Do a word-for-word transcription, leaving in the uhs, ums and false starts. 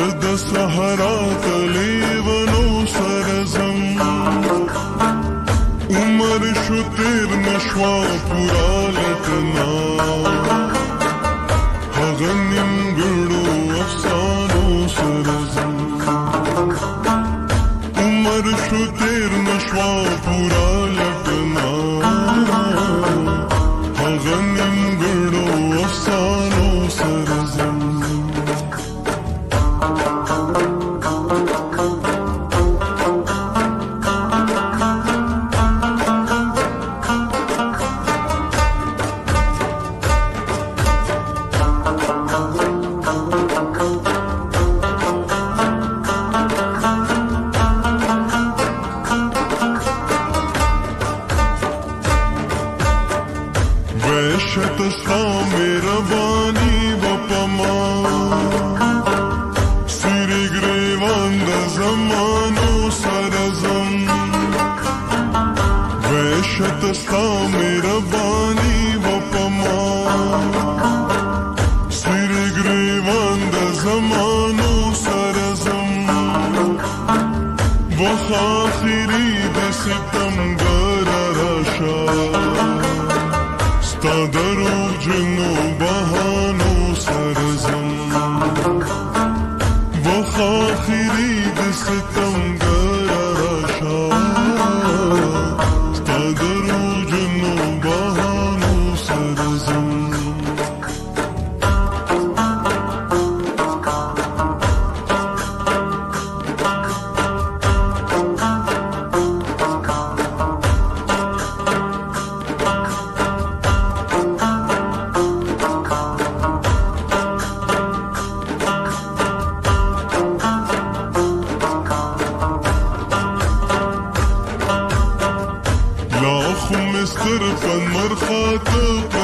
زد صحرا تلیونو سرزم عمر شو تیر نشوا پورا لٹنا هغه نیمګړو افسانو سرزم عمر شو تیر نشوا پورا لٹنا هغه نیمګړو افسانو سرزم شتستا مهربانی وپما سری گریوان د زمانو سرزم وشتستا مهربانی وپما سری گریوان د زمانو سرزم وخ آخری د ستمګر راشا ستا درو جنو بهانو سرزم وخ آخری د ستمګر راشا ستا درو جنو بهانو سرزم ستر پن مرخاته